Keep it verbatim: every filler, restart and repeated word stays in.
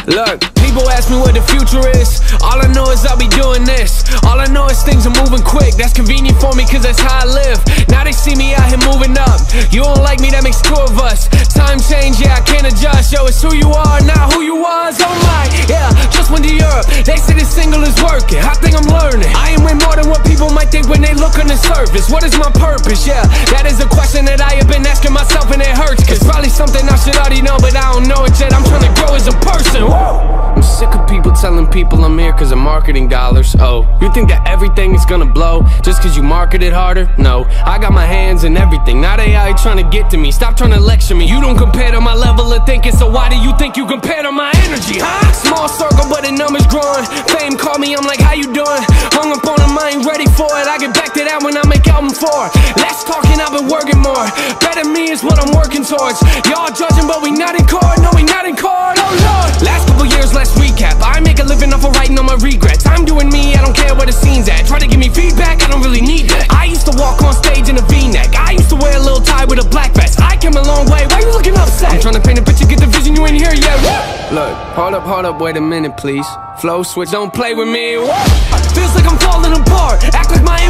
Look, people ask me what the future is. All I know is I'll be doing this. All I know is things are moving quick. That's convenient for me cause that's how I live. Now they see me out here moving up. You don't like me, that makes two of us. Time change, yeah, I can't adjust. Yo, it's who you are, not who you was. Oh my, yeah, just went to Europe. They say this single is working, I think I'm learning. I am way more than what people might think when they look on the surface. What is my purpose? Yeah, that is a question that I have been asking myself, and it hurts. Cause probably something I should already know, but I don't know it yet. I'm trying to grow as a person. Whoa. I'm sick of people telling people I'm here cause of marketing dollars. Oh, you think that everything is gonna blow just cause you market it harder? No, I got my hands in everything. Now they out here trying to get to me. Stop trying to lecture me. You don't compare to my level of thinking, so why do you think you compare to my energy, huh? Small circle but the numbers growing. Fame call me, I'm like, how you doing? Hung up on them, I ain't ready for it. I get back to that when I make album four. Less talking, I've been working more. Better me is what I'm working towards. Y'all judging but we not in court. No, we not in court, oh lord. Last couple years, let's recap. I make a living off of writing on my regrets. I'm doing me, I don't care where the scene's at. Try to give me feedback, I don't really need that. I used to walk on stage in a V-neck. I used to wear a little tie with a black vest. I came a long way, why you looking upset? I'm trying to paint a picture, get the vision, you ain't here yet. Look, hold up, hold up, wait a minute please. Flow switch, don't play with me. Whoa. Feels like I'm falling apart. Act like my